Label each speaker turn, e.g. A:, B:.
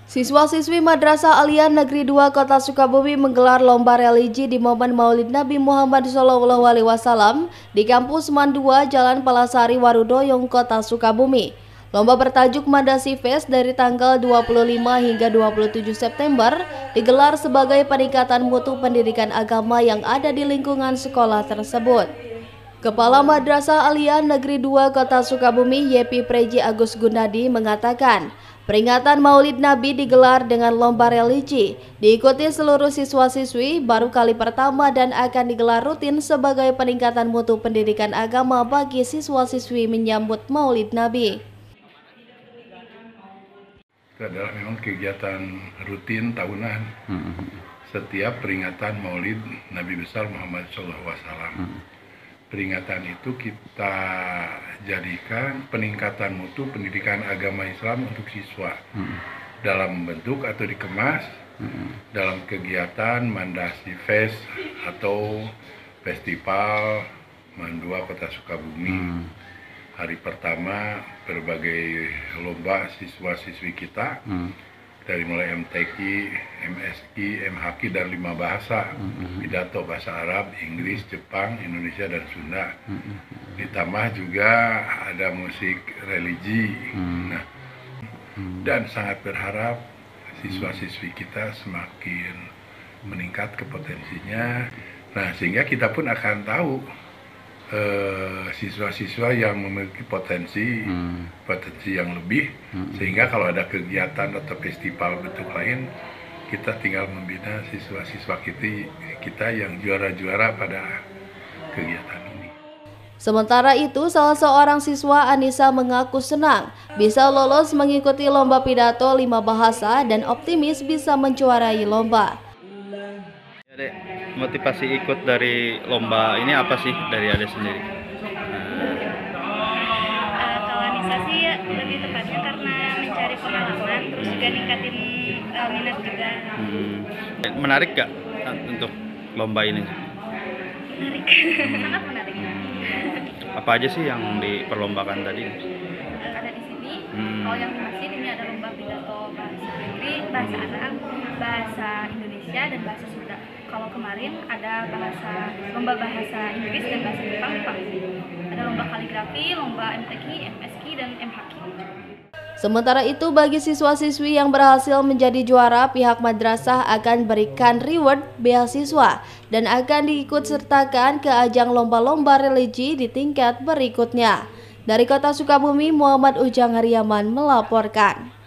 A: Siswa-siswi Madrasah Aliyah Negeri 2 Kota Sukabumi menggelar lomba religi di momen Maulid Nabi Muhammad SAW di kampus MAN 2 Jalan Palasari Warudoyong, Kota Sukabumi. Lomba bertajuk Mandasi Fest dari tanggal 25 hingga 27 September digelar sebagai peningkatan mutu pendidikan agama yang ada di lingkungan sekolah tersebut. Kepala Madrasah Aliyah Negeri 2 Kota Sukabumi Yepi Preji Agus Gunadi mengatakan, peringatan Maulid Nabi digelar dengan lomba religi, diikuti seluruh siswa-siswi baru kali pertama dan akan digelar rutin sebagai peningkatan mutu pendidikan agama bagi siswa-siswi menyambut Maulid Nabi.
B: Itu adalah memang kegiatan rutin tahunan setiap peringatan Maulid Nabi besar Muhammad SAW. Peringatan itu kita jadikan peningkatan mutu pendidikan agama Islam untuk siswa dalam bentuk atau dikemas dalam kegiatan Mandasi Fest atau Festival MAN 2 Kota Sukabumi. Hari pertama berbagai lomba siswa-siswi kita dari mulai MTQ, MSQ, MHQ dan 5 bahasa, pidato bahasa Arab, Inggris, Jepang, Indonesia dan Sunda. Ditambah juga ada musik religi. Nah, dan sangat berharap siswa-siswi kita semakin meningkat ke potensinya. Nah, sehingga kita pun akan tahu siswa-siswa yang memiliki potensi yang lebih, sehingga kalau ada kegiatan atau festival bentuk lain, kita tinggal membina siswa-siswa kita yang juara-juara pada kegiatan ini.
A: Sementara itu, salah seorang siswa Anissa mengaku senang bisa lolos mengikuti lomba pidato 5 bahasa dan optimis bisa menjuarai lomba.
C: Adek, motivasi ikut dari lomba ini apa sih dari Adek sendiri?
D: Kalau Anissa sih lebih tepatnya karena mencari pengalaman, terus juga ningkatin minat juga.
C: Menarik gak untuk lomba ini?
D: Menarik, sangat menarik.
C: Apa aja sih yang diperlombakan tadi?
D: Ada di sini. Kalau yang di masjid ini ada lomba pidato bahasa Inggris, bahasa Arab, bahasa Indonesia dan bahasa Sunda. Kalau kemarin ada lomba bahasa Inggris dan bahasa Jepang di Paris. Ada lomba kaligrafi, lomba MTQ, MSQ dan MHQ.
A: Sementara itu, bagi siswa-siswi yang berhasil menjadi juara, pihak madrasah akan berikan reward beasiswa dan akan diikut sertakan ke ajang lomba-lomba religi di tingkat berikutnya. Dari Kota Sukabumi, Muhammad Ujang Haryaman melaporkan.